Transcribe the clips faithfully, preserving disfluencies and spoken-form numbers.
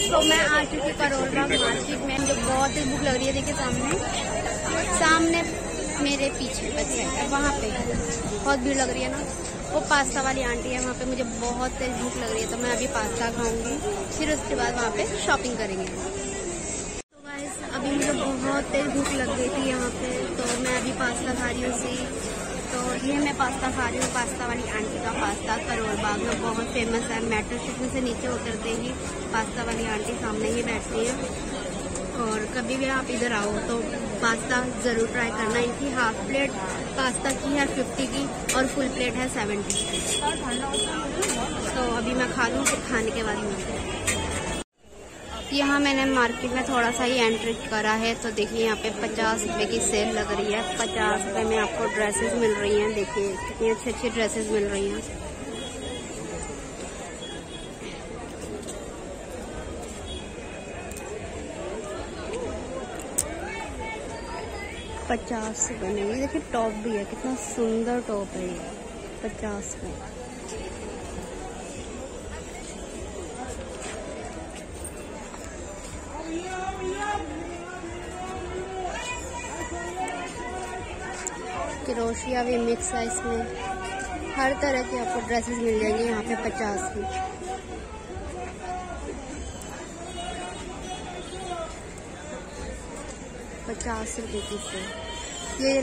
तो मैं आ चुकी करोल बाग मार्केट में, जो बहुत ही भूख लग रही है। देखिए सामने सामने मेरे पीछे बच्चे है, वहाँ पे बहुत भीड़ लग रही है ना। वो पास्ता वाली आंटी है वहाँ पे। मुझे बहुत तेज भूख लग रही है, तो मैं अभी पास्ता खाऊंगी, फिर उसके बाद वहाँ पे शॉपिंग करेंगे। तो गाइस अभी मुझे बहुत तेज भूख लग गई थी यहाँ पे, तो मैं अभी पास्ता खा रही हूँ सी। तो ये मैं पास्ता खा रही हूँ, पास्ता वाली आंटी का पास्ता करोल बाग में बहुत फेमस है। मेट्रो स्टेशन से नीचे उतरते ही पास्ता वाली आंटी सामने ही बैठती है। और कभी भी आप इधर आओ तो पास्ता ज़रूर ट्राई करना। इनकी हाफ प्लेट पास्ता की है फिफ्टी की और फुल प्लेट है सेवेंटी की। तो अभी मैं खा लूँ, फिर खाने के बाद मिलते हैं। यहाँ मैंने मार्केट में थोड़ा सा ही एंट्री करा है, तो देखिए यहाँ पे पचास रुपए की सेल लग रही है। पचास रुपए में आपको ड्रेसेस मिल रही हैं। देखिए कितनी अच्छी अच्छी ड्रेसेस मिल रही हैं। पचास रुपए में ये देखिए टॉप भी है, कितना सुंदर टॉप है ये, पचास रुपए। क्रोशिया भी मिक्स है इसमें। हर तरह की आपको ड्रेसेस मिल जाएंगी यहाँ पे पचास में। पचास रुपए की से ये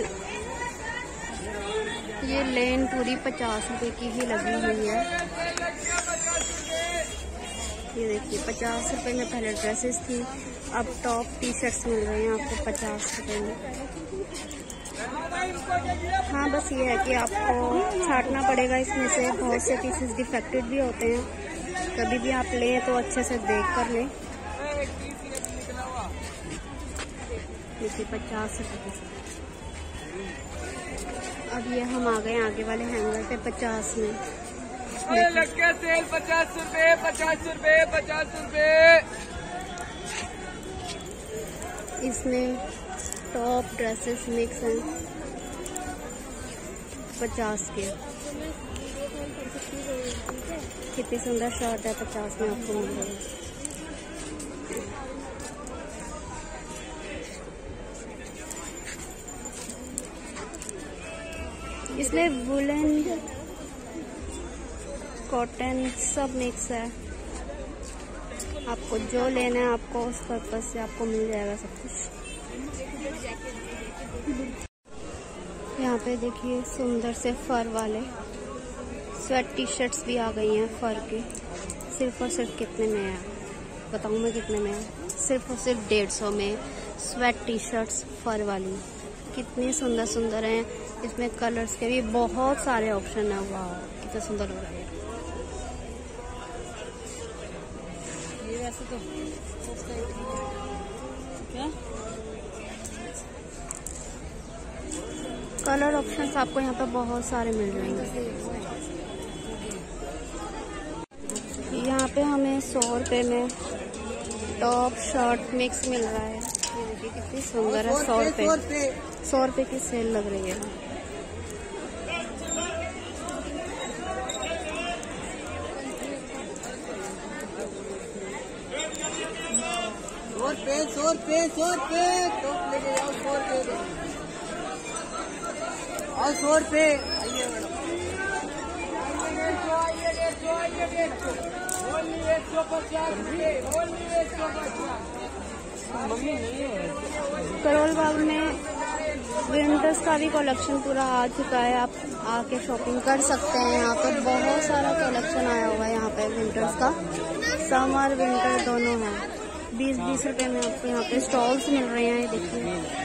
ये लेन पूरी पचास रुपए की ही लगी हुई है। ये देखिए पचास रुपए में पहले ड्रेसेस थी, अब टॉप टी शर्ट्स मिल रहे हैं आपको पचास रुपए में। हाँ बस ये है कि आपको छांटना पड़ेगा इसमें से, बहुत से पीसेस डिफेक्टेड भी होते हैं। कभी भी आप लें तो अच्छे से देख कर लें। देखिए पचास रुपए की। अब ये हम आ गए आगे वाले हैंगर पे पचास में। लटके सेल पचास रुपए पचास रुपए पचास रुपए। इसमें टॉप ड्रेसेस मिक्स हैं पचास के। कितनी सुंदर शर्ट है, पचास में आपको मिल रही है। इसमें वुलन कॉटन सब मिक्स है। आपको जो लेना है आपको उस पर्पज से आपको मिल जाएगा सब कुछ। यहाँ पे देखिए सुंदर से फर वाले स्वेट टी शर्ट्स भी आ गई हैं फर के। सिर्फ और सिर्फ कितने में है बताऊँ मैं कितने में है? सिर्फ और सिर्फ डेढ़ सौ में स्वेट टी शर्ट्स फर वाली। कितनी सुंदर सुंदर हैं। इसमें कलर्स के भी बहुत सारे ऑप्शन है। वाह कितना सुंदर लग रहा है ये। वैसे तो क्या कलर ऑप्शंस आपको यहाँ पे बहुत सारे मिल रहे हैं। यहाँ पे हमें सौ रुपये में टॉप शर्ट मिक्स मिल रहा है। ये देखिए कितनी सुंदर है। सौ रुपये सौ रुपये की सेल लग रही है। सौ रुपये सौ रुपये सौ रुपये टॉप लेके जाओ। सौ रुपये और सौ रुपये। आइए करोल बाग में विंटर्स का भी कलेक्शन पूरा आ चुका है। आप आके शॉपिंग कर सकते हैं। यहाँ पर बहुत सारा कलेक्शन आया हुआ है। यहाँ पे विंटर्स का समर विंटर दोनों है। बीस बीस रुपए में आपको यहाँ पे स्टॉल्स मिल रहे हैं। ये देखिए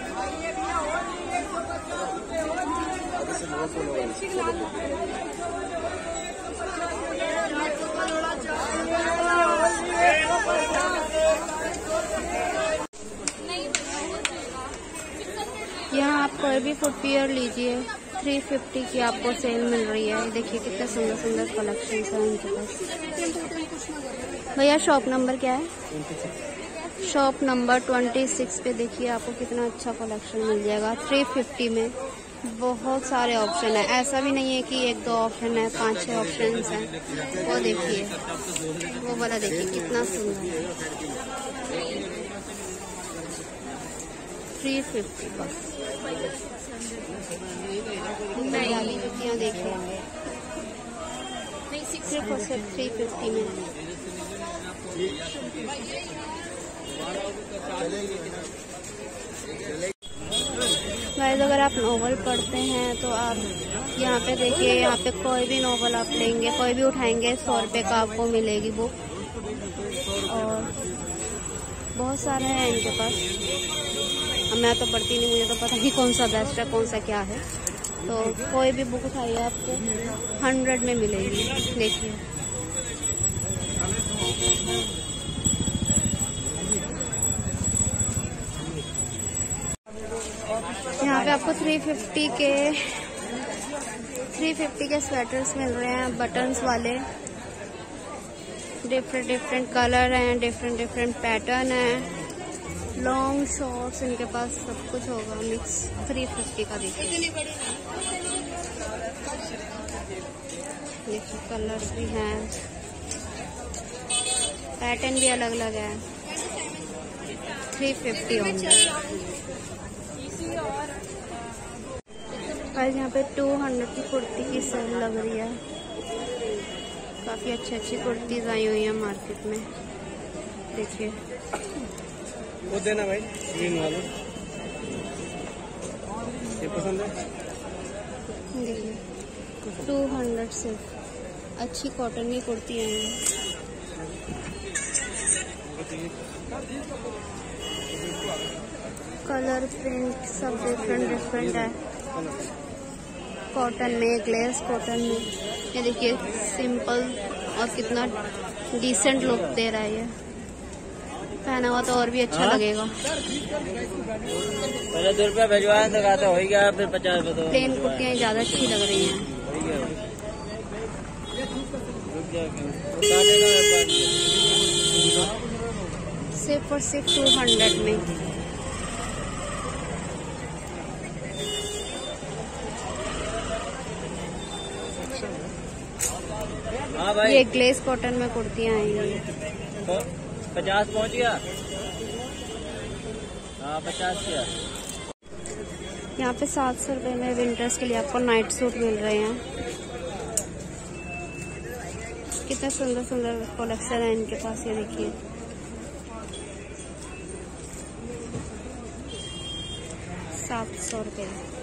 यहाँ आप कोई भी फुटवियर लीजिए थ्री फिफ्टी की आपको सेल मिल रही है। देखिए कितने सुंदर सुंदर कलेक्शन है उनके पास। भैया शॉप नंबर क्या है? शॉप नंबर ट्वेंटी सिक्स पे देखिए आपको कितना अच्छा कलेक्शन मिल जाएगा थ्री फिफ्टी में। बहुत सारे ऑप्शन है, ऐसा भी नहीं है कि एक दो ऑप्शन है, पांच छह ऑप्शन हैं। वो देखिए, वो वाला देखिए कितना सुंदर है, थ्री फिफ्टी बस। वाली जुतियाँ देखिए, सिर्फ और सिर्फ थ्री फिफ्टी में। गाइस, अगर आप नॉवल पढ़ते हैं तो आप यहाँ पे देखिए, यहाँ पे कोई भी नॉवल आप लेंगे, कोई भी उठाएंगे, सौ रुपये का आपको मिलेगी बुक। और बहुत सारे हैं इनके पास। मैं तो पढ़ती नहीं, मुझे तो पता नहीं कौन सा बेस्ट है, कौन सा क्या है। तो कोई भी बुक उठाइए, आपको हंड्रेड में मिलेगी। देखिए, यहाँ पे आपको थ्री फिफ्टी के थ्री फिफ्टी के स्वेटर्स मिल रहे हैं, बटन्स वाले। डिफरेंट डिफरेंट कलर हैं, डिफरेंट डिफरेंट पैटर्न है, लॉन्ग शॉर्ट्स, इनके पास सब कुछ होगा मिक्स। थ्री फिफ्टी का देखिए, देखिए कलर्स भी हैं, पैटर्न भी अलग अलग है। थ्री फिफ्टी होंगे। गाइस, यहाँ पे टू हंड्रेड की कुर्ती की सेल लग रही है। काफी अच्छी अच्छी कुर्तीज आई हुई है मार्केट में। देखिए, वो देना भाई, ग्रीन वाला ये पसंद है। देखिए, टू हंड्रेड सिर्फ। अच्छी कॉटन की कुर्ती आई है। कलर प्रिंट सब डिफरेंट डिफरेंट है। कॉटन में, ग्लेस कॉटन में। ये देखिए, सिंपल और कितना डिसेंट लुक दे रहा है। ये पहना हुआ तो और भी अच्छा हाँ? लगेगा। पहले दो रुपया भिजवाया तो कहा था हो गया, फिर पचास रुपये। प्लेन कुर्तियाँ ज्यादा अच्छी लग रही हैं। सिर्फ और सिर्फ टू हंड्रेड में। हाँ भाई, ये ग्लेस कॉटन में कुर्तियाँ आई हैं। पचास पहुँच गया। हाँ, पचास किया। यहाँ पे सात सौ रुपये में विंटर्स के लिए आपको नाइट सूट मिल रहे हैं। कितना सुंदर सुंदर कलेक्शन है इनके पास। ये देखिए, सात सौ रुपये।